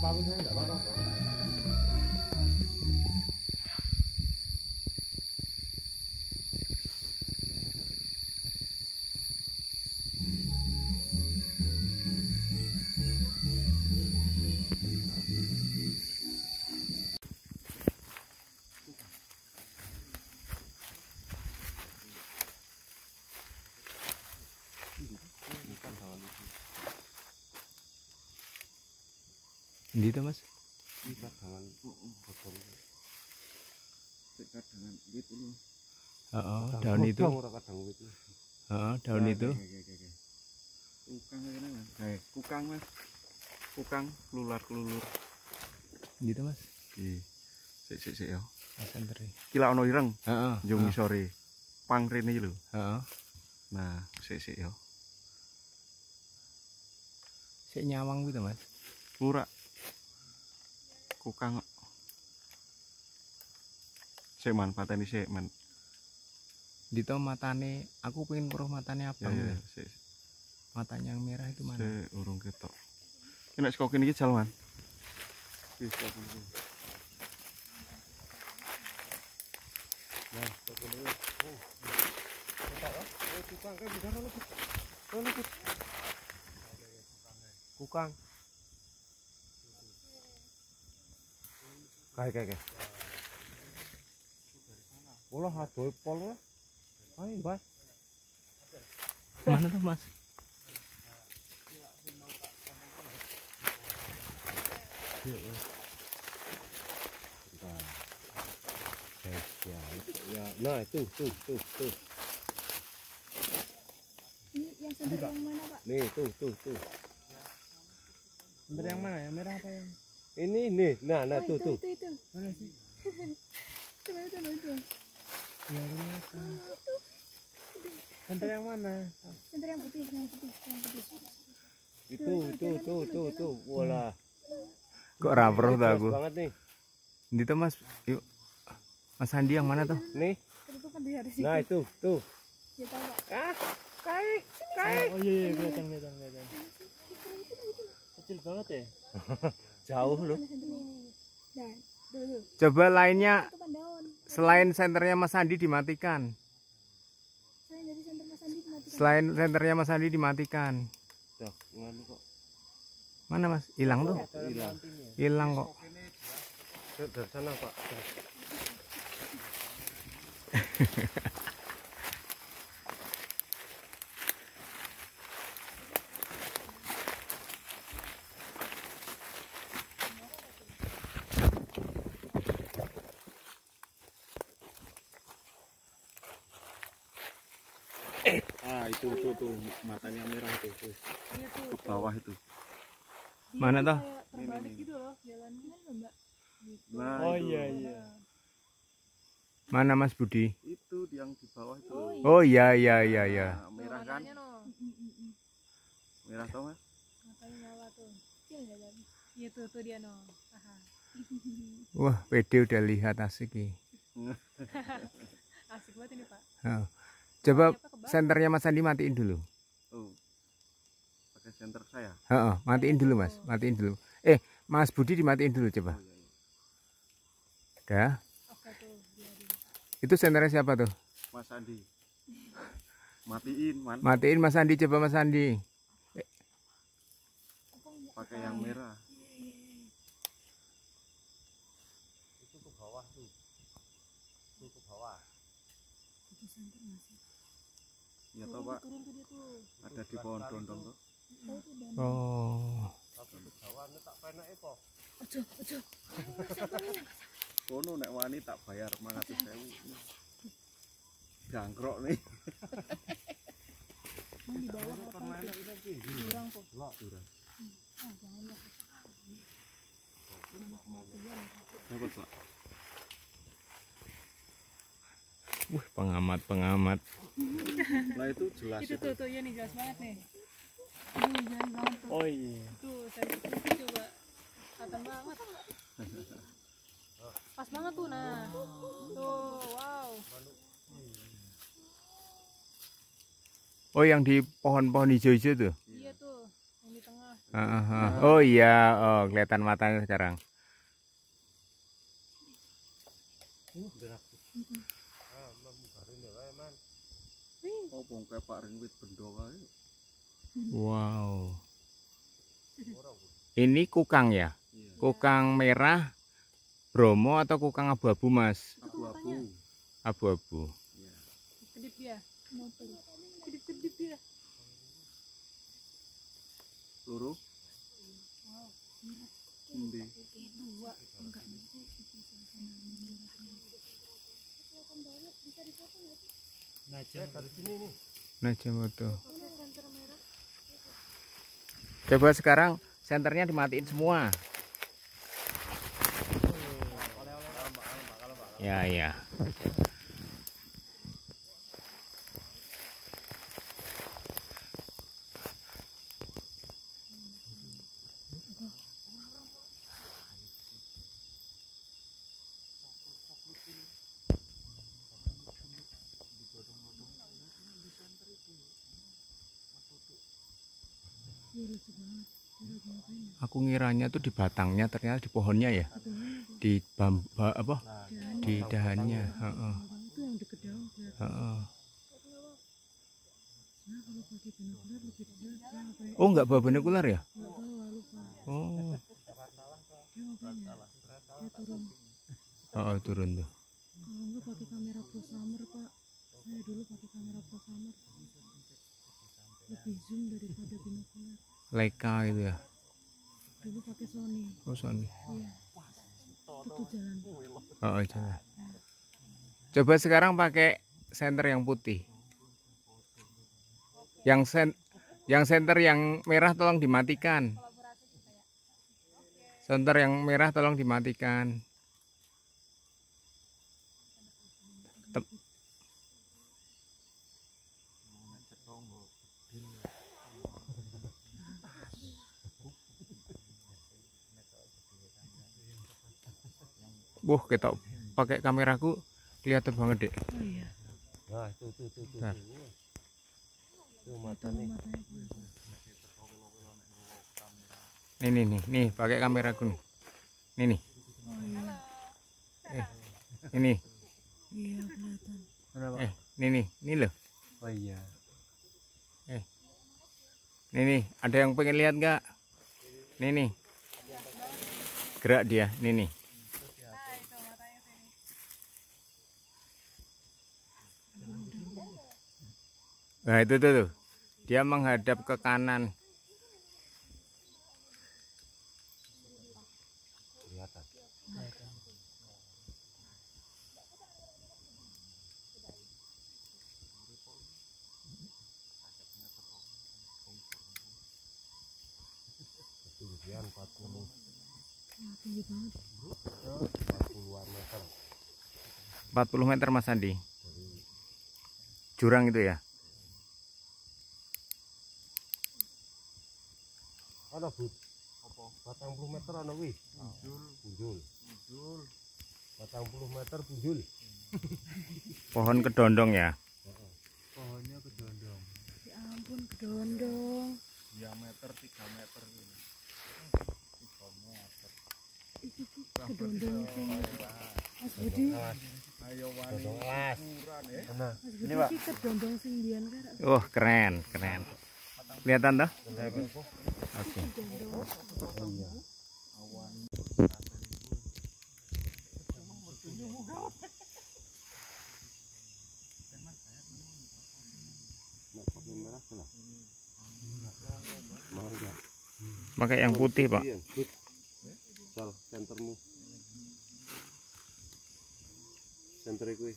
apapun saya nggak apa-apa. Ini tuh mas. Ikat dengan botol. Ikat dengan wit ini. Daun itu. Daun itu. Kukang ini mas. Kukang mas. Kukang kelular-kelulur. Gitu mas. Sik ya. Sentri. Kila ono ireng. Heeh. Jung sore. Pang rene lho. Heeh. Nah, sik ya. Sik nyawang gitu mas. Ora. Kukang. Sik man pateni sik man. Dito matane, aku pengen weruh matane abang. Ya, sik. Matanya yang merah itu mana? Sik urung ketok. Ki nek saka kene iki jal man. Wis kok. Nah, kok ini. Kukang kan bisa luput. Luput. Kukang. Kayak. Olah adoh pol ya. Ayo, Mbak. Mana tuh mas? Ya, nah itu tuh. Ini yang senter yang mana pak? Nih tuh. Senter yang mana? Yang merah apa yang? Ini nih, nah Oh, tuh. Itu. Mana sih? Itu. Ya, senter yang mana? Senter yang putih. Itu. Wala. Kok raper tuh aku? Banget nih. Dito mas, yuk. Mas Andi yang mana tuh? Nih. Itu kan di hari sini. Nah itu tuh. Ya tahu pak. Kai. Oh iya, kelihatan. Kecil banget ya? Jauh loh. Dan dulu. Coba lainnya, Itu kan daun. selain senternya Mas Andi dimatikan. Saya dari senter Mas Andi dimatikan. Selain senternya Mas Andi dimatikan. Tuh, nganu kok. Mana mas? Hilang tuh? Hilang. Hilang kok. Dari sana Pak. Itu tuh matanya merah tuh. Ke bawah itu. Mana tuh? Terbalik gitu loh jalannya mbak. Nah, Oh itu. iya. Mana Mas Budi? Itu yang di bawah itu. Oh iya. Nah, merah kan? Merah tau mas? Matanya nyala tuh. Kecil nggak jadi. Iya tuh dia no. Aha. Wah, pede udah lihat asik nih. Asik banget ini pak. Coba senternya Mas Andi matiin dulu. Oh, pakai senter saya. Matiin dulu mas, matiin dulu. Mas Budi dimatiin dulu coba. Oh, iya. Udah. Oke tuh dia. Itu senternya siapa tuh? Mas Andi. Matiin man. Matiin Mas Andi, coba Mas Andi. Pakai yang merah. Itu ke bawah tuh. Itu ke bawah. Itu senter masih. Ya toh Pak. Turun tuh dia tuh. Ada di pohon dondong tuh. Oh itu dan. Oh. Tapi ke bawah ini tak penake po. Ojo. Kono nek wani tak bayar 500.000. Jangkrok nih. Di bawah apa? Kurang kok. Durang. Ah jangan lah. Dapat Pak. Pengamat. Nah itu jelas Itu tuh ya nih jelas banget nih. Jelas banget tuh. Oh iya. Tuh saya itu coba. Kelihatan banget. Pas banget tuh nah. Tuh wow. Oh yang di pohon-pohon hijau-hijau tuh? Iya tuh yang di tengah. Oh iya, oh kelihatan matanya sekarang. Oh, bongkai Pak Ringwit bendo kae. Wow. Ini kukang ya? Iya. Kukang merah, Bromo atau kukang abu-abu, Mas? Abu-abu. Abu-abu. Iya. Kedip ya. Kedip ya. Loro. Endi? Dua. Enggak. Najamoto. Coba sekarang senternya dimatiin semua. Ya, ya. Aku ngiranya tuh di batangnya, ternyata di pohonnya ya. Di bambu apa? Di dahannya. Heeh. Itu yang deket daun. Heeh. Nah, kalau pakai binokular lebih dekat. Oh, enggak bawa binokular ya? Enggak bawa, lupa. Oh. Dia makanya dia turun. Oh, turun tuh. Kalau enggak pakai kamera Pro Summer, Pak. Saya dulu pakai kamera Pro Summer. Lebih zoom daripada binokular. Leica itu ya. Dulu pakai Sony. Oh, Sony. Iya. Itu jalan. Oh, jalan. Coba sekarang pakai senter yang putih. Yang senter yang merah tolong dimatikan. Senter yang merah tolong dimatikan. Kita pakai kameraku kelihatan banget, Dek. Oh iya. Nah, itu. Nah. Tuh matanya. Nih, pakai kameraku nih. Nih. Oh iya. Ini. Iya, kelihatan. Ini loh. Oh iya. Nih, ada yang pengen lihat nggak? Nih. Gerak dia, nih. Nah, itu tuh. Dia menghadap ke kanan. Kelihatan. Ketinggian 40. Wah, tinggi banget. 40-an meter. 40 meter, Mas Andi. Jurang itu ya. Ada but. Apa? 40 meter ana wih. Punjul. 40 meter punjul. Pohon kedondong ya. Pohonnya kedondong. Ya ampun, kedondong. Diameter 3 meter ini. 3 meter. Itu tuh kedondong itu. Mas Budi. Ayo wani. Dodong alas. Ukuran ya. Nah, Mas Budi ki kedondong sing mbiyen kan. Oh, keren. Kelihatan toh? Oke. oh iya. Pakai yang putih, Pak. Sal, sentermu. Senter kuwi.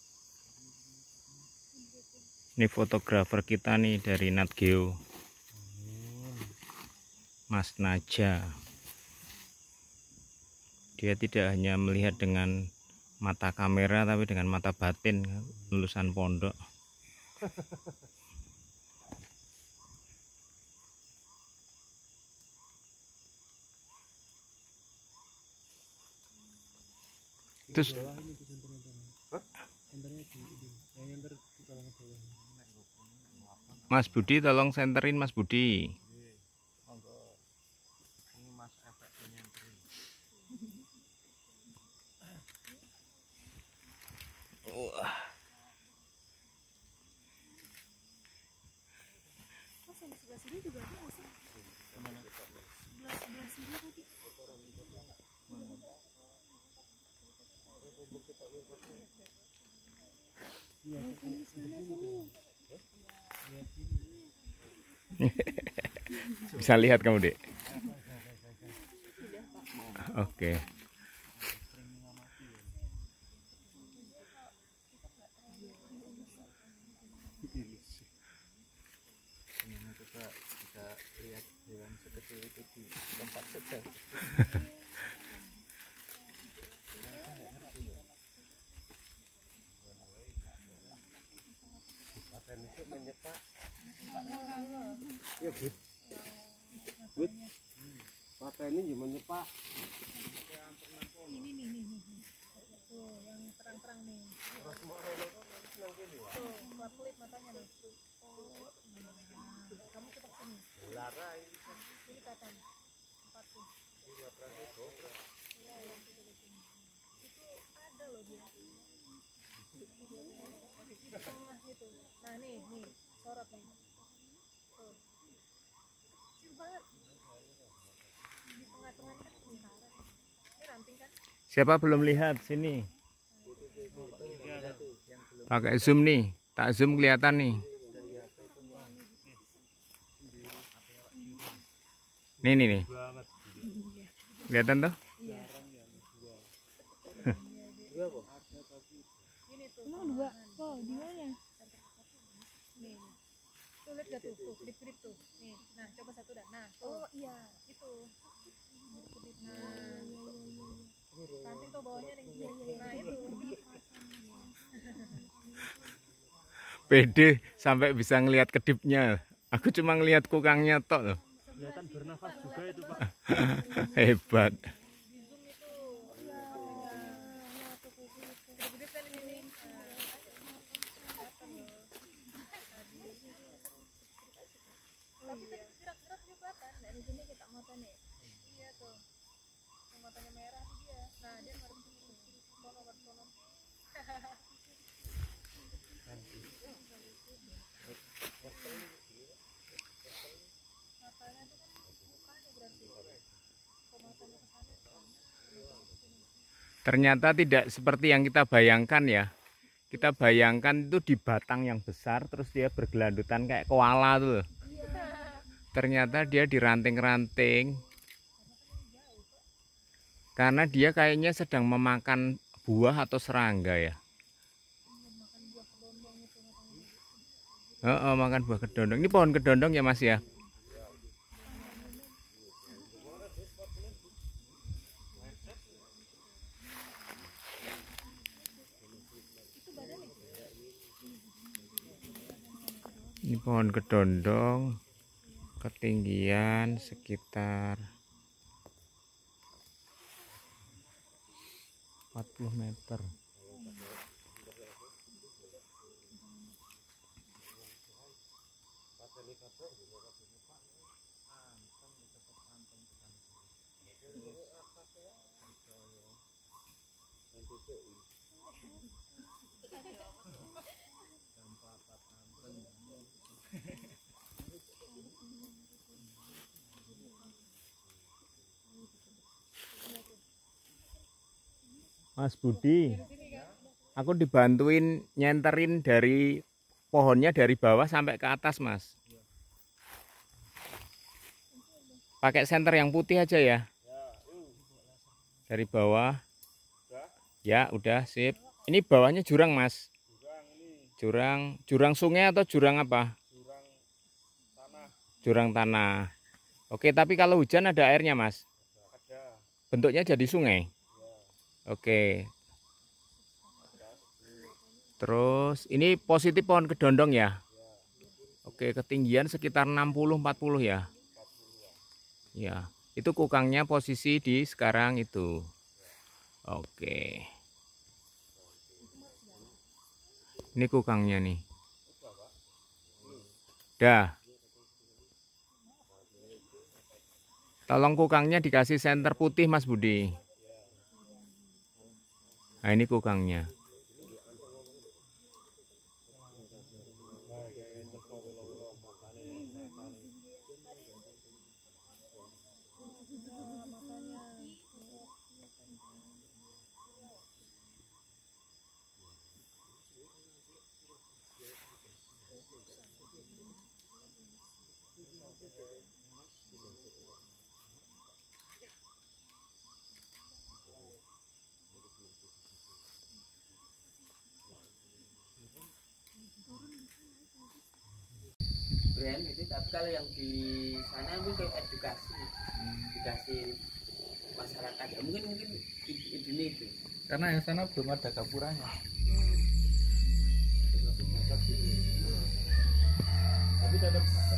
Ini fotografer kita nih dari Nat Geo, Mas Naja. Dia tidak hanya melihat dengan mata kamera, tapi dengan mata batin, lulusan pondok. Terus Mas Budi, tolong senterin Mas Budi. Wah. Mas yang di sebelah sini juga ada nggak sih? Sebelah sini tadi. Bisa lihat kamu, Dek. Oke. Kita lihat hewan sekecil itu di tempat saja. Paten itu menyepak. Ya, Bud. Bud. Paten ini juga menyepak. Ini nih. Tuh, yang terang-terang nih. Tuh, kelap-kelip matanya nih. Oh, kamu cepat sini. Lara Ini kapan? 40. Iya, yang itu ada loh dia. Di tengah gitu. Nah, nih, sorot nih. Tuh. Kecil banget. Di tengah-tengah kan lingkaran. Ini ranting kan? Siapa belum lihat sini? Pakai zoom nih. Tak zoom kelihatan nih. Nih. Kelihatan tuh? Emang dua? Oh, di mana? Nih. Tuh lihat gak tuh? Tuh, kedip-kedip tuh. Nih, nah coba satu dah. Nah, tuh. Oh iya. Itu. Kedip-kedip. Nah. Ranting tuh bawahnya nih. Nah, itu. Pede sampai bisa ngelihat kedipnya. Aku cuma ngelihat kukangnya tok loh. kelihatan bernafas juga itu, Pak. Hebat. Di zoom itu. Iya. Nah, tuh kedip-kedip kan di sini. Tapi tadi gerak-gerak juga kelihatan. Dari sini kita matanya. Iya tuh. Yang matanya merah tuh dia. Nah, dia harus sono. Matanya tuh kan mukanya berarti. Kok matanya ke sana kan? Ternyata tidak seperti yang kita bayangkan ya. Kita bayangkan itu di batang yang besar terus dia bergelandutan kayak koala tuh. Ternyata dia di ranting-ranting. Karena dia kayaknya sedang memakan buah atau serangga ya. Makan buah kedondong. Ini pohon kedondong ya Mas ya? Ini pohon kedondong, ketinggian sekitar 40 meter. Mas Budi, aku dibantuin nyenterin dari pohonnya dari bawah sampai ke atas, Mas. Pakai senter yang putih aja ya. Dari bawah. Ya, udah sip. Ini bawahnya jurang, Mas. Jurang sungai atau jurang apa? Jurang tanah. Oke, tapi kalau hujan ada airnya, Mas. Bentuknya jadi sungai. Oke. Terus ini positif pohon kedondong ya. Oke, ketinggian sekitar 60-40 ya. Ya, itu kukangnya posisi di sekarang itu. Oke. Ini kukangnya nih. Dah. Tolong kukangnya dikasih senter putih Mas Budi. Nah, ini kukangnya. brand gitu, tapi kalau yang di sana mungkin edukasi masyarakat ya, mungkin ide itu Karena yang sana belum ada gapuranya. Tapi tetap